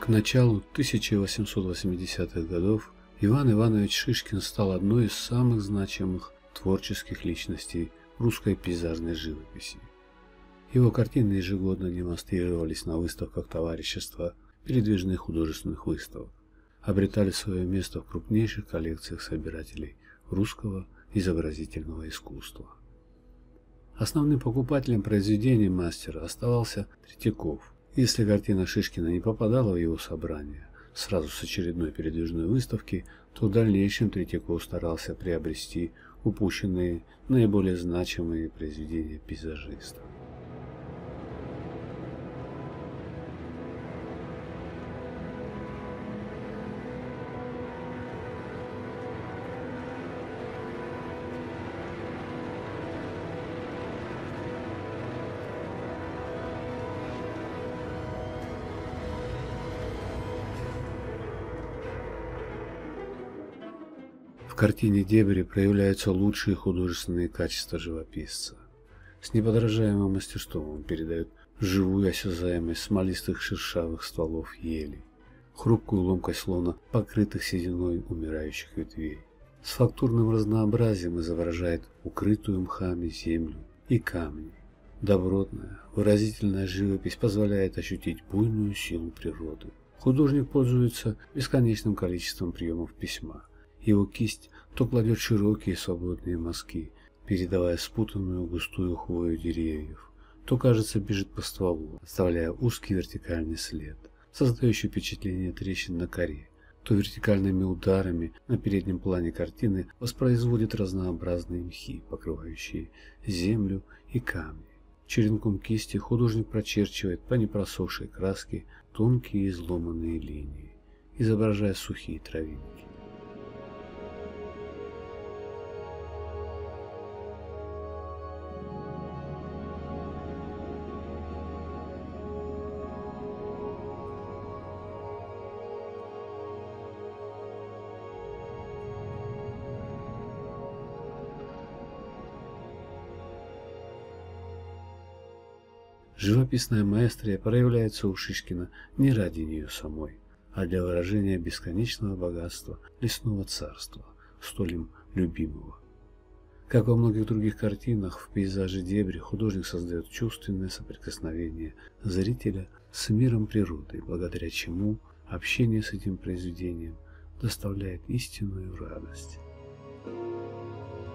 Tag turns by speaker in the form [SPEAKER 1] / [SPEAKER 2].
[SPEAKER 1] К началу 1880-х годов Иван Иванович Шишкин стал одной из самых значимых творческих личностей русской пейзажной живописи. Его картины ежегодно демонстрировались на выставках товарищества передвижных художественных выставок, обретали свое место в крупнейших коллекциях собирателей русского изобразительного искусства. Основным покупателем произведений мастера оставался Третьяков. Если картина Шишкина не попадала в его собрание сразу с очередной передвижной выставки, то в дальнейшем Третьяков старался приобрести упущенные наиболее значимые произведения пейзажиста. В картине Дебри проявляются лучшие художественные качества живописца. С неподражаемым мастерством он передает живую осязаемость смолистых шершавых стволов ели, хрупкую ломкость словно покрытых сединой умирающих ветвей. С фактурным разнообразием изображает укрытую мхами землю и камни. Добротная, выразительная живопись позволяет ощутить буйную силу природы. Художник пользуется бесконечным количеством приемов письма. Его кисть то кладет широкие свободные мазки, передавая спутанную густую хвою деревьев, то, кажется, бежит по стволу, оставляя узкий вертикальный след, создающий впечатление трещин на коре, то вертикальными ударами на переднем плане картины воспроизводит разнообразные мхи, покрывающие землю и камни. Черенком кисти художник прочерчивает по непросохшей краске тонкие изломанные линии, изображая сухие травинки. Живописная маэстрия проявляется у Шишкина не ради нее самой, а для выражения бесконечного богатства лесного царства, столь им любимого. Как во многих других картинах, в пейзаже Дебри художник создает чувственное соприкосновение зрителя с миром природы, благодаря чему общение с этим произведением доставляет истинную радость.